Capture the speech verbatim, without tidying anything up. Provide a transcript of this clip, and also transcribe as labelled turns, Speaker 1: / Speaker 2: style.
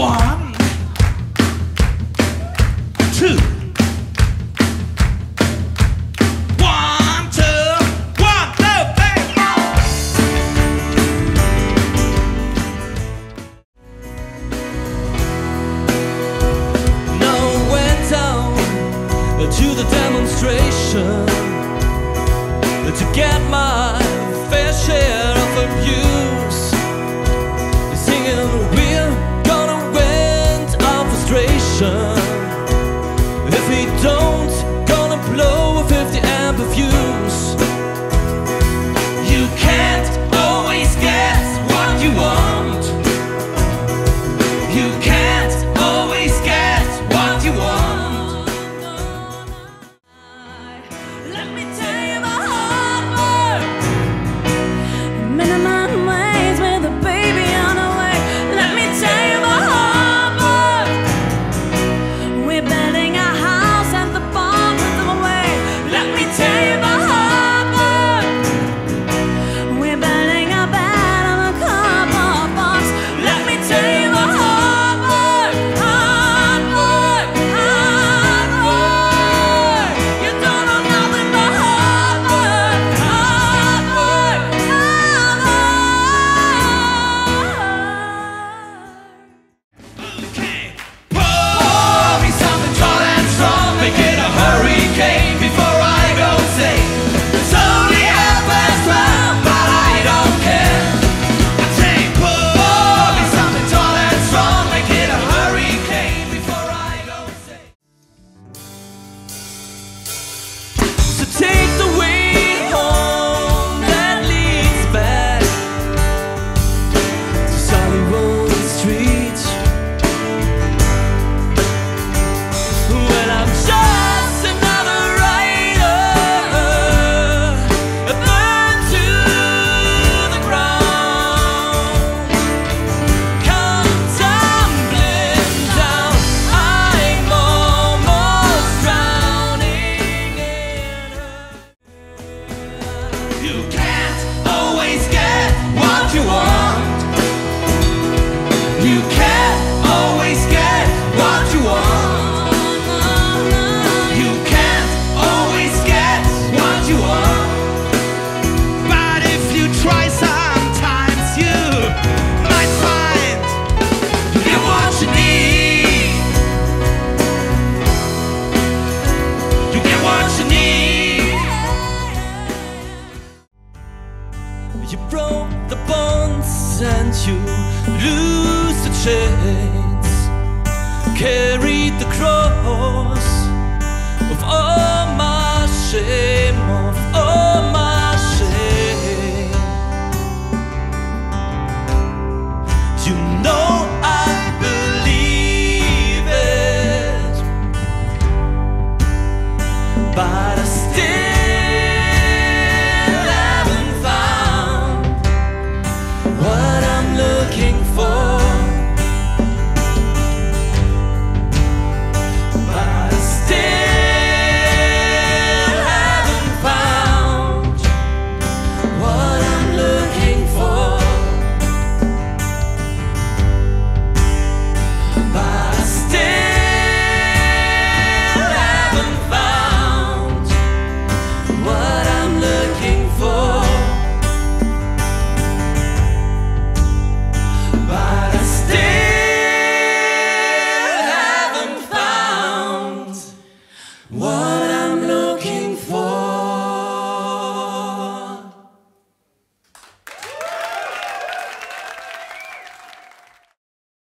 Speaker 1: One, two. One, two, one, two, three, four.
Speaker 2: Now went down to the demonstration to get my fair share of abuse, singing we're gonna win our frustration. If we don't, gonna blow a fifty amp of fuse.
Speaker 1: You can't always get what you want. You can't always get what you want.
Speaker 3: Let me tell you my hard work. Minimum wage with a baby on the way. Let me tell you my hard work. We're building a house and the bomb is away. Let me tell you my hard work. We're building a bed and a cardboard box. Let me tell you my hard work. Hard work, hard work. You don't know nothing but hard work. Hard work, hard work.
Speaker 1: Okay. Pour me something tall and strong, make it a hurricane before I go say it's only half past twelve, but I don't care. I say pour me something tall and strong, make it a hurricane before I go say.
Speaker 2: So take the way home that leads back to Solid Street. When I'm just another rider, burned to the ground, come tumbling down. I'm almost drowning in her.
Speaker 1: You can't always get what you want. You can't always get what you want. You can't always get what you want. But if you try sometimes, you might find you get what you need. You get what you need.
Speaker 2: You broke the bonds and you lose the chains, carried the cross of all my shame, of all my shame. You know I believe it, but I still